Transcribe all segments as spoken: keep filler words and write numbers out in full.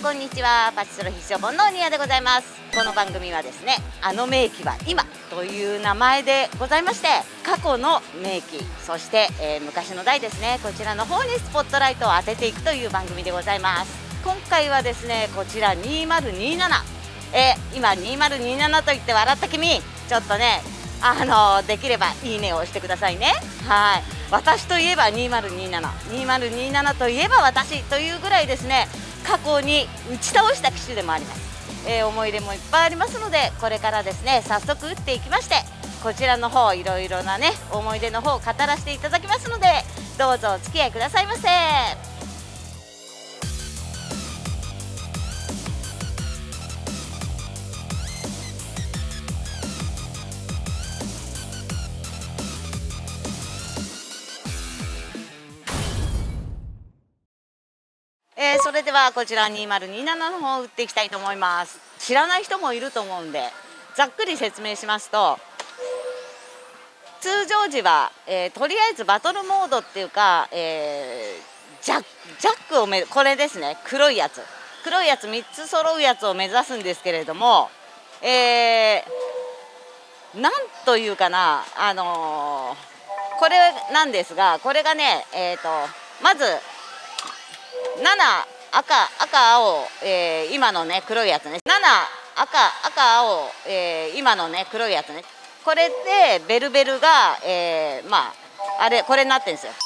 んこんにちは。パチスロ必勝本のニアでございます。この番組はですね、あの名機は今という名前でございまして、過去の名機、そして、えー、昔の代ですね、こちらの方にスポットライトを当てていくという番組でございます。今回はですね、こちらにせんにじゅうなな、えー、今にせんにじゅうななと言って笑った君、ちょっとね、あのー、できればいいねを押してくださいね。はい、私といえばにせんにじゅうなな、にせんにじゅうななといえば私というぐらいですね、過去に打ち倒した機種でもあります。えー、思い出もいっぱいありますので、これからですね、早速打っていきまして、こちらの方いろいろなね思い出の方を語らせていただきますので、どうぞお付き合いくださいませ。えー、それではこちらにせんにじゅうななの方を打っていきたいと思います。知らない人もいると思うんで、ざっくり説明しますと、通常時は、えー、とりあえずバトルモードっていうか、えー、ジャック、ジャックをめこれですね、黒いやつ黒いやつみっつ揃うやつを目指すんですけれども、えー、なんというかな、あのー、これなんですが、これがね、えーとまずなな赤赤青、えー、今のね黒いやつね、なな赤赤青、えー、今のね黒いやつね、これでベルベルが、えー、まああれこれになってるんですよ。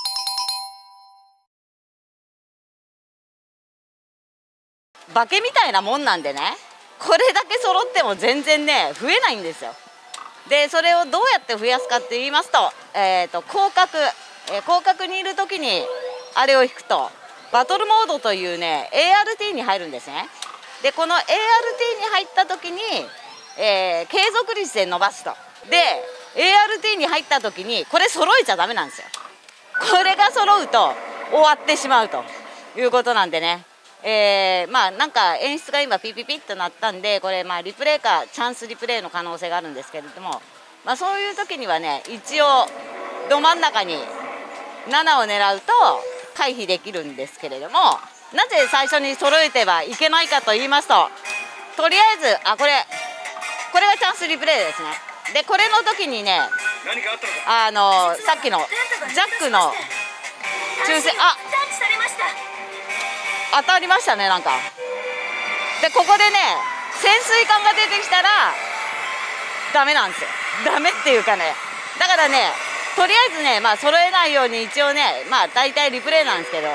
化けみたいなもんなんでね、これだけ揃っても全然ね増えないんですよ。でそれをどうやって増やすかって言いますと、えーと広角、えー、広角にいる時にあれを引くとバトルモードというね エーアールティー に入るんですね。でこの エーアールティー に入った時に、えー、継続率で伸ばすと。で エーアールティー に入った時にこれ揃えちゃダメなんですよ。これが揃うと終わってしまうということなんでね、えー、まあなんか演出が今ピピピッとなったんで、これまあリプレイかチャンスリプレイの可能性があるんですけれども、まあ、そういう時にはね一応ど真ん中にななを狙うと回避できるんですけれども、なぜ最初に揃えてはいけないかと言いますと、とりあえずあこれこれがチャンスリプレイですね。でこれの時にね、あのさっきのジャックの抽選あ当たりましたねなんか。でここでね潜水艦が出てきたらダメなんですよ。ダメっていうかね、だからねとりあえずね、まあ揃えないように一応ね、まあ大体リプレイなんですけど、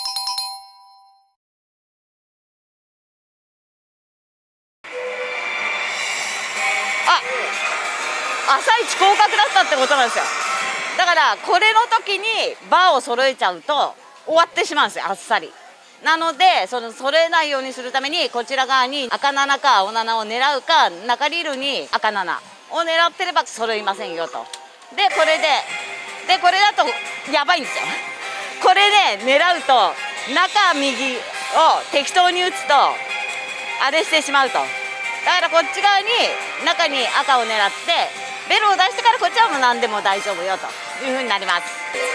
あ朝一広角だったってことなんですよ。だからこれの時にバーを揃えちゃうと終わってしまうんですよ、あっさり。なのでその揃えないようにするためにこちら側に赤ななか青ななを狙うか、中リールに赤ななを狙ってれば揃いませんよと。でこれででこれだとやばいんですよ。これで狙うと中右を適当に打つとあれしてしまうと。だからこっち側に中に赤を狙ってベルを出してからこっちはもう何でも大丈夫よというふうになります。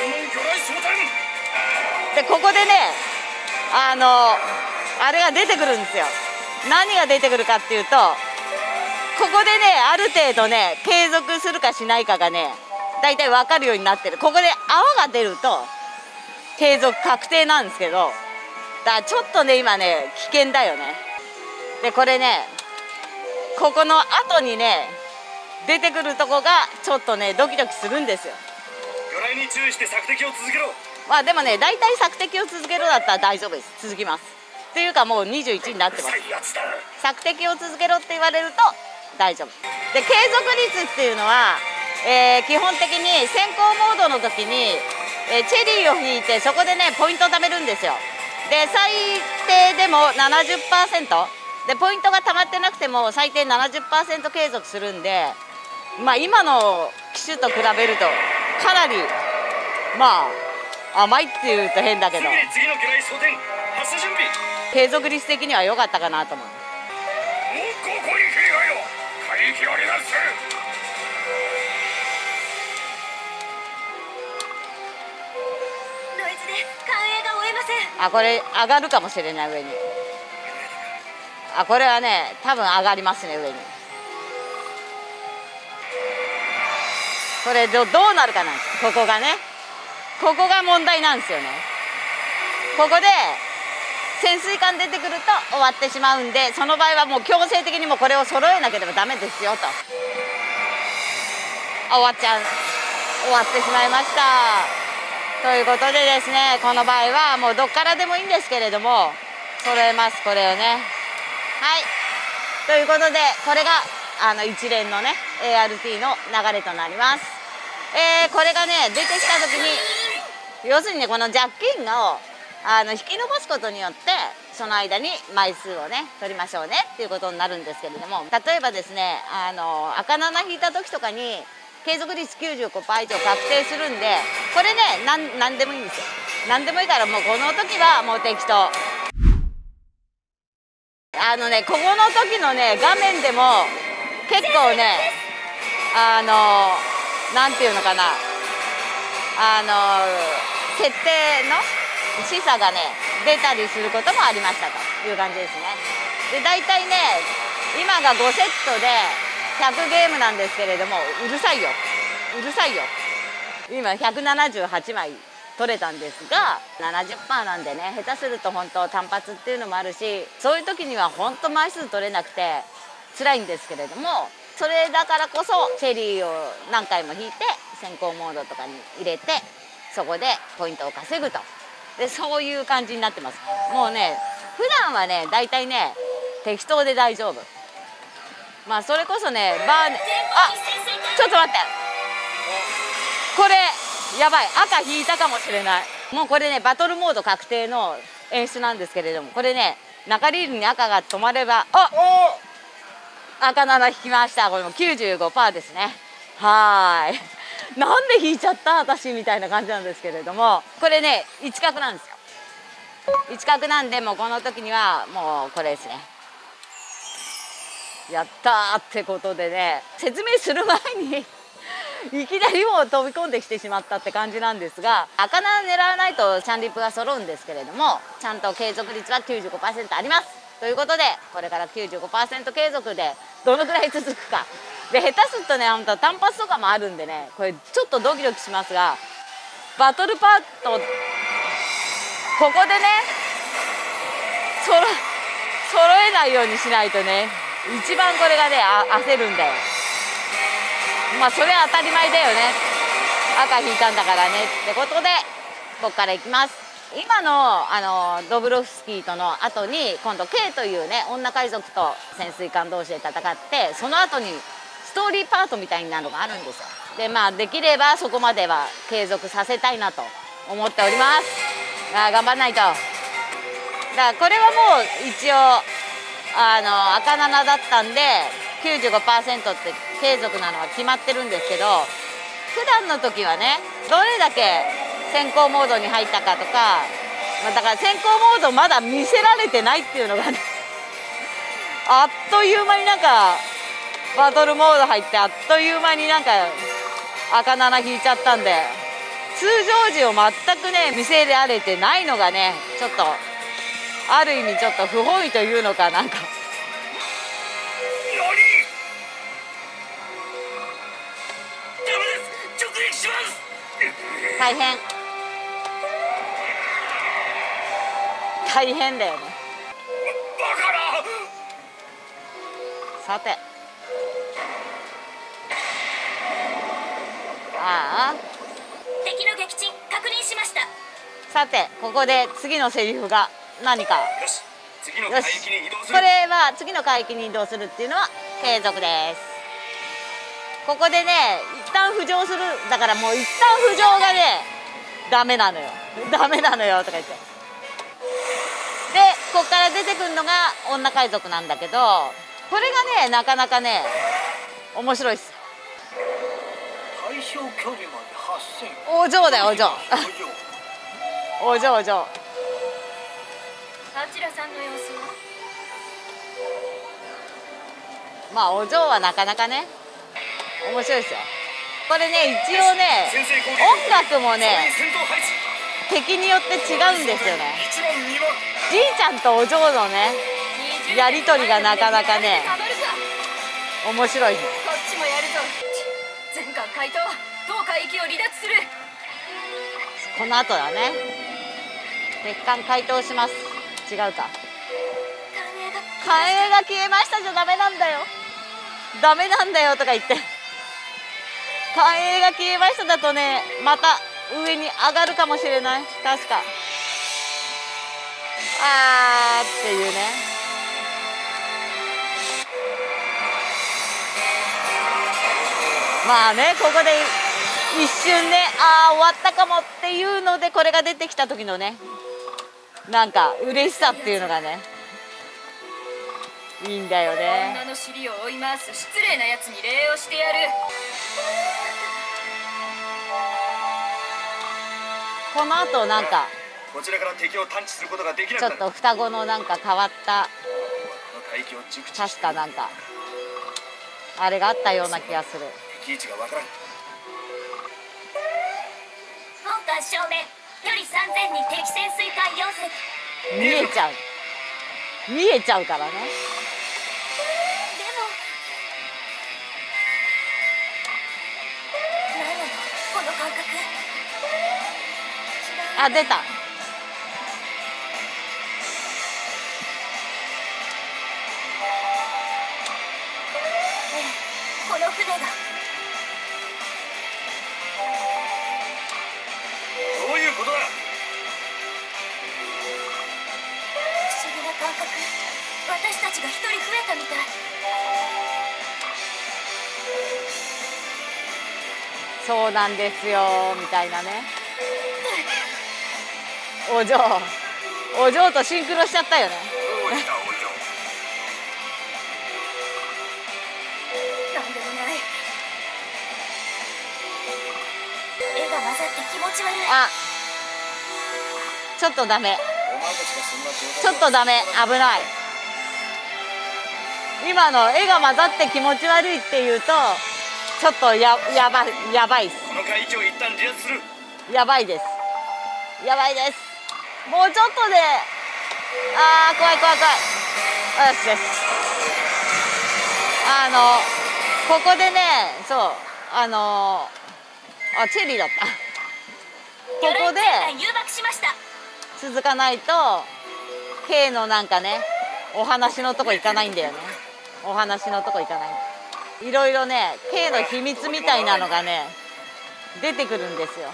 でここでねあのあれが出てくるんですよ。何が出てくるかっていうと、ここでねある程度ね継続するかしないかがねだいたい分かるようになってる。ここで泡が出ると継続確定なんですけど、だからちょっとね今ね危険だよね。でこれねここの後にね出てくるとこがちょっとねドキドキするんですよ。 魚雷に注意して索敵を続けろ。 まあでもね大体索敵を続けろだったら大丈夫です。続きますっていうかもうにじゅういちになってます。索敵を続けろって言われると大丈夫で、継続率っていうのは、えー、基本的に先行モードの時に、えー、チェリーを引いてそこでねポイントを貯めるんですよ。で最低でも ななじゅっパーセント でポイントが貯まってなくても最低 ななじゅっパーセント 継続するんで、まあ今の機種と比べるとかなりまあ甘いっていうと変だけど、 次の魚雷装填発射準備。 継続率的には良かったかなと思う。 もうここに兵がよ、海域を離脱する。 ノイズで艦影が追えません。あこれ上がるかもしれない上に。 あ、これはね多分上がりますね、上に。これ ど, どうなるかなんです。ここがね、ここが問題なんですよね。ここで潜水艦出てくると終わってしまうんで、その場合はもう強制的にもこれを揃えなければダメですよと。あ、終わっちゃう、終わってしまいました。ということでですね、この場合はもうどっからでもいいんですけれども揃えます、これをね。はい、ということでこれがあの一連のね エーアールティー の流れとなります。えー、これがね出てきた時に、要するにねこの弱筋をあの引き伸ばすことによってその間に枚数をね取りましょうねっていうことになるんですけれども、例えばですね、あの赤なな引いた時とかに継続率 きゅうじゅうごパーセント 以上確定するんで、これね何何でもいいんですよ。何でもいいから、もうこの時はもう適当。あのねここの時のね画面でも結構ね、あのなんていうのかな、あの設定の示唆がね出たりすることもありましたという感じですね。で大体ね今がごセットでひゃくゲームなんですけれども、うるさいようるさいよ今ひゃくななじゅうはちまい取れたんですが ななじゅっパーセント なんでね、下手すると本当単発っていうのもあるし、そういう時には本当枚数取れなくて辛いんですけれども、それだからこそチェリーを何回も引いて先行モードとかに入れて、そこでポイントを稼ぐと。でそういう感じになってます。もうね普段はね大体ね適当で大丈夫。まあそれこそねバーね、あ、ちょっと待って、これやばい、赤引いたかもしれない。もうこれねバトルモード確定の演出なんですけれども、これね中リールに赤が止まれば、あ、赤なな引きました。これも きゅうじゅうごパーセント ですね。はーいなんで引いちゃった私みたいな感じなんですけれども、これね一角なんですよ。一角なんで、もうこの時にはもうこれですね。やったーってことでね、説明する前にいきなりもう飛び込んできてしまったって感じなんですが、赤なな狙わないとチャンリップが揃うんですけれども、ちゃんと継続率は きゅうじゅうごパーセント ありますということで、これから きゅうじゅうごパーセント 継続でどのぐらい続くかで、下手するとね本当単発とかもあるんでね、これちょっとドキドキしますが、バトルパートここでねそろ揃えないようにしないとね、一番これがねあ焦るんだよ。まあそれは当たり前だよね、赤引いたんだからねってことで、ここからいきます。今のあのドブロフスキーとの後に今度 K というね女海賊と潜水艦同士で戦って、その後にストーリーパートみたいなのがあるんですよ。でまあできればそこまでは継続させたいなと思っております。あ、頑張んないと。だからこれはもう一応あの赤ななだったんで きゅうじゅうごパーセント って継続なのは決まってるんですけど、普段の時はねどれだけ先行モードに入ったかとか、まあ、だから先行モードまだ見せられてないっていうのがねあっという間になんかバトルモード入ってあっという間になんか赤なな引いちゃったんで、通常時を全くね見せられてないのがねちょっとある意味ちょっと不本意というのか、なんか大変大変だよね。さて、ああ、 敵の撃沈確認しました。 さてここで次のセリフが何か。 よし、次のよし、 海域に移動すこる。 れは次の海域に移動するっていうのは継続です。ここでね一旦浮上する、だからもう一旦浮上がねダメなのよダメなのよとか言って、でここから出てくるのが女海賊なんだけど、これがねなかなかね面白いっす。 対象距離まではっせん。 お嬢だよ、お嬢お嬢お嬢。 あちらさんの様子は？ まあお嬢はなかなかね面白いですよ。これね一応ね音楽もね敵によって違うんですよね。じいちゃんとお嬢のねやり取りがなかなかねたまるか。 面白い。 こっちもやるぞ。全艦回答、当海域を離脱する。 この後だね。鉄艦解凍します。違うか。 艦影が艦影が消えましたじゃダメなんだよ。ダメなんだよとか言って。艦影が消えましただとね、また上に上がるかもしれない。確か。あーっていうね。まあね、ここで一瞬ね、ああ終わったかもっていうのでこれが出てきた時のね、なんか嬉しさっていうのがねいいんだよね。 女の尻を追い回す失礼なやつに礼をしてやる。 この後なんかこちらから敵を探知することができなくなる。 ちょっと双子のなんか変わったこの海域を熟知確かなんかあれがあったような気がする。 敵位置がわからん。 本艦正面、距離さんぜんに敵潜水艦よん隻。 見えちゃう見えちゃうからね。 でも何なのこの感覚。 あ、出た。 この船がどういうことだ。 不思議な感覚。私たちが一人増えたみたい。 そうなんですよみたいなね。お嬢お嬢とシンクロしちゃったよね。 どうしたお嬢。 なんでもない。絵が混ざって気持ち悪い。 あ、ちょっとダメ。 お前たちがそんな状態ちょっとダメ。危ない。今の絵が混ざって気持ち悪いっていうとちょっとややばいやばいっす。 この海域を一旦離脱する。 やばいです。やばいです。もうちょっとで、あー怖い怖い怖い。よしよし。あのここでね、そうあのあチェリーだった。ここで誘爆しました。 続かないと K のなんかねお話のとこ行かないんだよね。お話のとこ行かない。いろいろね K の秘密みたいなのがね出てくるんですよ。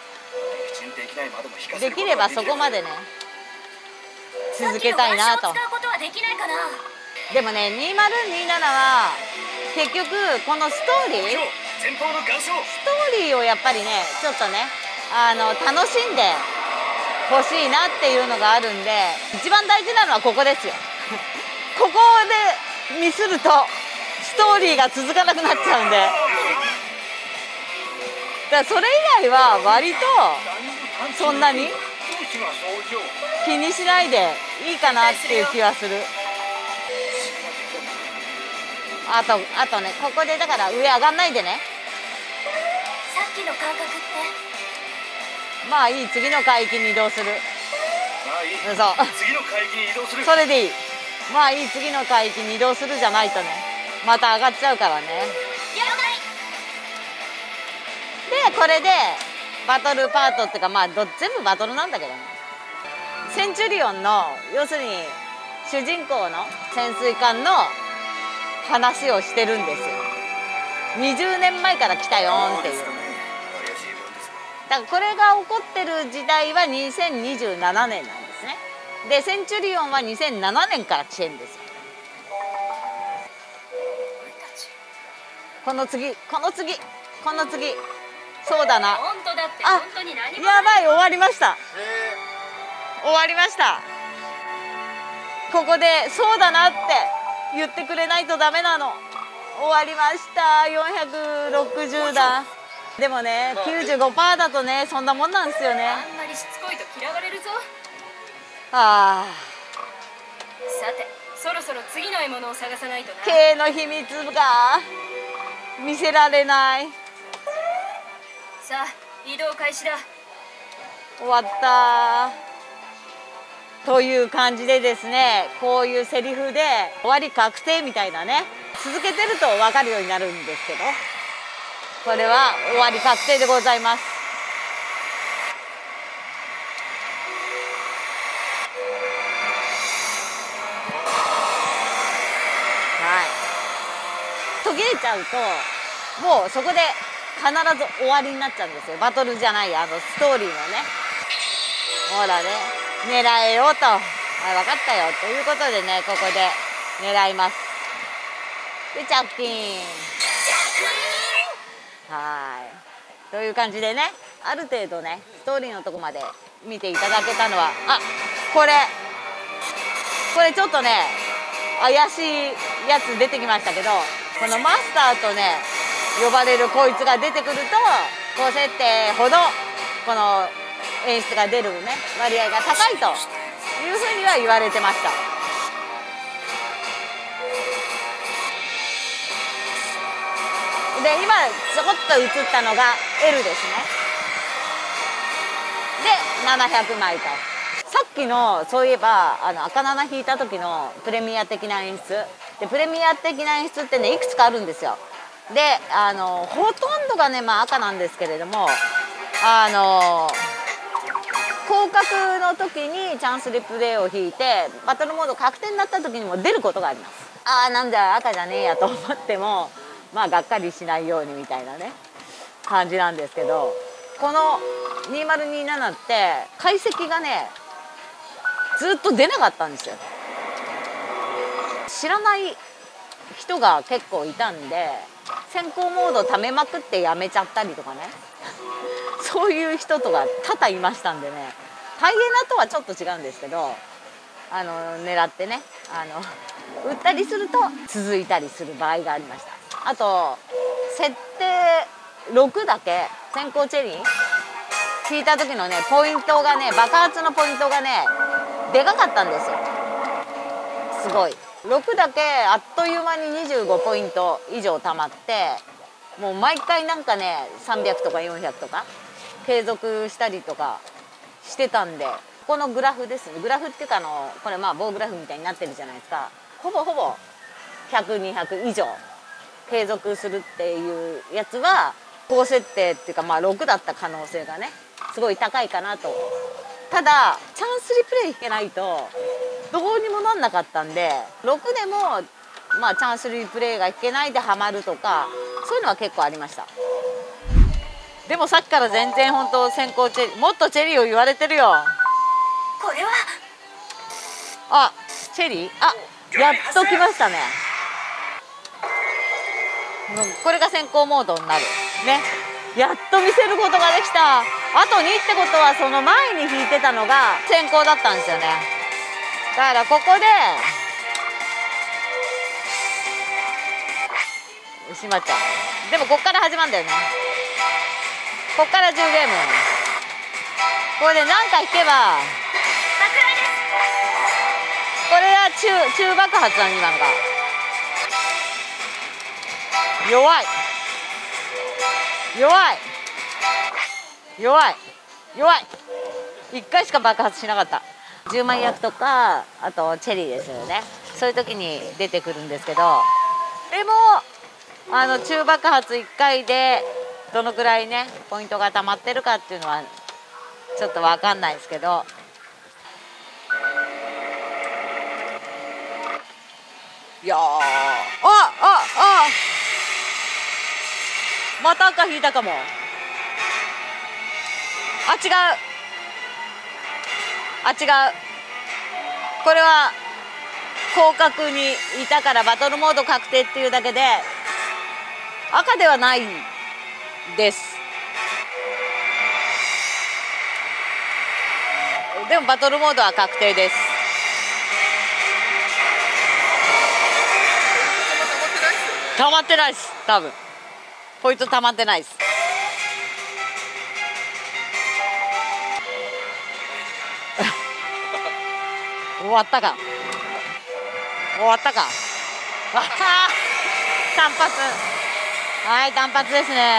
できればそこまでね続けたいなと。でもねにせんにじゅうななは結局このストーリー前方の岩礁。 ストーリーをやっぱりねちょっとねあの楽しんでほしいなっていうのがあるんで、一番大事なのはここですよ。ここでミスるとストーリーが続かなくなっちゃうんで、だからそれ以外は割とそんなに気にしないでいいかなっていう気はする。あとあとねここでだから上上がんないでね。 さっきの感覚ってまあいい、次の海域に移動する。 まあいい。 そう次の海域に移動する。 それでいい。まあいい、次の海域に移動するじゃないとねまた上がっちゃうからね。でこれでバトルパートっていうかまあど全部バトルなんだけどね。センチュリオンの要するに主人公の潜水艦の話をしてるんですよ。にじゅうねんまえから来たよっていう。だからこれが起こってる時代はにせんにじゅうななねんなんですね。でセンチュリオンはにせんななねんから来てるんですよ。この次この次この次そうだな。 本当だってあ本当に何もやばい、終わりました。終わりました。ここでそうだなって言ってくれないとダメなの。終わりました。よんひゃくろくじゅうだ。でもね きゅうじゅうごパーセント だとねそんなもんなんですよね。 あんまりしつこいと嫌われるぞ。 ああさてそろそろ次の獲物を探さないとな。 K の秘密が見せられない。 さあ移動開始だ。 終わった。 という感じでですね、こういうセリフで終わり確定みたいなね、続けてると分かるようになるんですけど、これは終わり確定でございます。はい、途切れちゃうともうそこで必ず終わりになっちゃうんですよ。バトルじゃないあのストーリーのね。ほらね、狙えようと、はい、分かったよということでね、ここで狙います。で着金。はいという感じでね、ある程度ねストーリーのとこまで見ていただけたのは、あ、これこれちょっとね怪しいやつ出てきましたけど、このマスターとね呼ばれるこいつが出てくると、高設定ほどこの演出が出るね割合が高いというふうには言われてました。で今ちょこっと映ったのが エル ですね。でななひゃくまいと。さっきのそういえばあの赤なな引いた時のプレミア的な演出で、プレミア的な演出ってねいくつかあるんですよ。であのほとんどがね、まあ、赤なんですけれども、あの降格の時にチャンスリプレイを引いてバトルモード確定になった時にも出ることがあります。ああなんだ赤じゃねえやと思ってもまあがっかりしないようにみたいなね感じなんですけど、このにせんにじゅうななって解析がねずっと出なかったんですよ。知らない人が結構いたんで、先行モード貯めまくってやめちゃったりとかねそういう人とか多々いましたんでね、ハイエナとはちょっと違うんですけど、あの狙ってねあの撃ったりすると続いたりする場合がありました。あと設定ろくだけ先行チェリー引いた時のねポイントがね、爆発のポイントがねでかかったんですよ。すごいろくだけあっという間ににじゅうごポイント以上貯まって、もう毎回なんかねさんびゃくとかよんひゃくとか継続したりとかしてたんで、このグラフですね、グラフっていうかあのこれまあ棒グラフみたいになってるじゃないですか。ほぼほぼひゃく、にひゃく以上継続するっていうやつは高設定っていうかまあろくだった可能性がねすごい高いかなと。ただチャンスリプレイ引けないとどうにもなんなかったんで、ろくでもまあチャンスリプレイが引けないでハマるとかそういうのは結構ありました。でもさっきから全然本当先行チェリー、もっとチェリーを言われてるよ。 これはあ、チェリー、あ、やっと来ましたね。これが先行モードになるね。やっと見せることができた。あとにってことはその前に引いてたのが先行だったんですよね。だからここでしまっちゃう。でもこっから始まるんだよね。こっからじゅうゲーム。これで何回引けばこれは中中爆発なの今のが弱い弱い弱い弱いいっかいしか爆発しなかった。じゅうまん役とかあとチェリーですよね、そういう時に出てくるんですけど、でもあの中爆発いっかいでどのくらいねポイントが溜まってるかっていうのはちょっと分かんないですけど、いやー、あああまた赤引いたかも。あ、違うあ、違うこれは広角にいたからバトルモード確定っていうだけで赤ではないです。でもバトルモードは確定です。溜まってないです。多分ポイント溜まってないです。終わったか終わったか単発、はい単発ですね。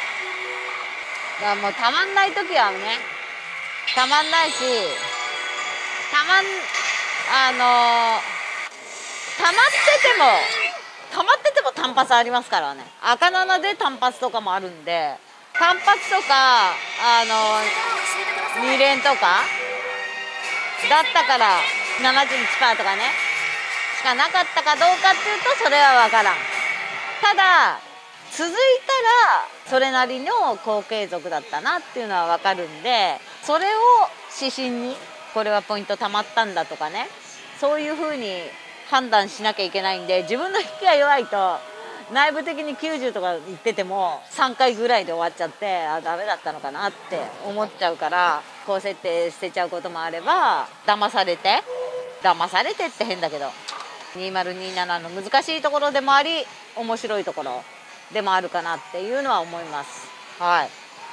だからもうたまんない時はねたまんないし、 たまんあのー、溜まってても溜まってても単発ありますからね。赤ななで単発とかもあるんで、単発とかあのに連とかだったから ななじゅういちパーセント とかねしかなかったかどうかっていうとそれは分からん。ただ続いたらそれなりの好継続だったなっていうのは分かるんで、それを指針にこれはポイントたまったんだとかね、そういうふうに判断しなきゃいけないんで、自分の引きが弱いと内部的にきゅうじゅうとか言っててもさんかいぐらいで終わっちゃって、あダメだったのかなって思っちゃうから、高設定捨てちゃうこともあれば、騙されて騙されてって変だけどにせんにじゅうななの難しいところでもあり面白いところでもあるかなっていうのは思います。はい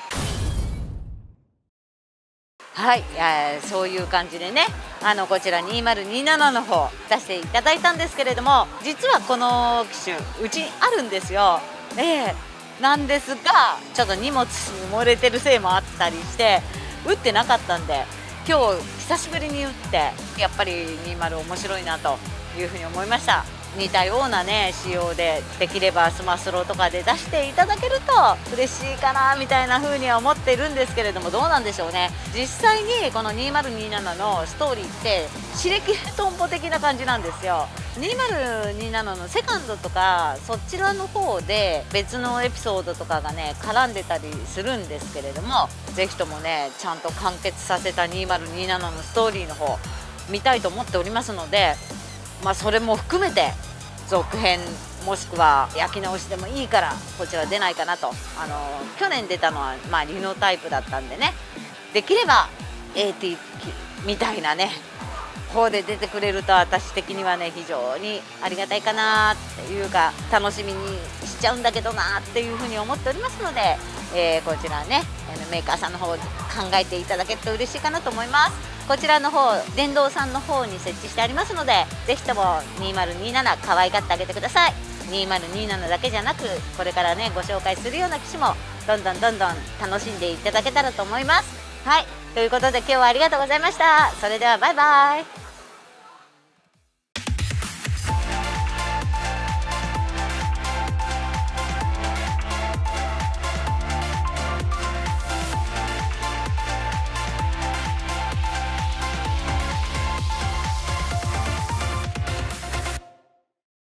はい、えー、そういう感じでね、あのこちらにせんにじゅうななの方出していただいたんですけれども、実はこの機種うちにあるんですよ。えー、なんですがちょっと荷物に漏れてるせいもあったりして打ってなかったんで、今日久しぶりに打ってやっぱりにじゅう面白いなというふうに思いました。似たようなね仕様でできればスマスロとかで出していただけると嬉しいかなみたいな風には思っているんですけれども、どうなんでしょうね。実際にこのにせんにじゅうななのストーリーって尻切れトンボ的な感じなんですよ。にせんにじゅうななのセカンドとかそちらの方で別のエピソードとかがね絡んでたりするんですけれども、ぜひともねちゃんと完結させたにせんにじゅうななのストーリーの方見たいと思っておりますので、まあそれも含めて続編もしくは焼き直しでもいいからこちら出ないかなと。あの去年出たのはまあリノタイプだったんでね、できれば エーティー みたいなね方で出てくれると私的にはね非常にありがたいかなっていうか、楽しみにしちゃうんだけどなっていうふうに思っておりますので、えー、こちらねメーカーさんの方考えていただけると嬉しいかなと思います。こちらの方電動さんの方に設置してありますので、ぜひともにせんにじゅうなな可愛がってあげてください。にせんにじゅうななだけじゃなく、これからねご紹介するような機種もどんどんどんどん楽しんでいただけたらと思います。はい、ということで今日はありがとうございました。それではバイバイ。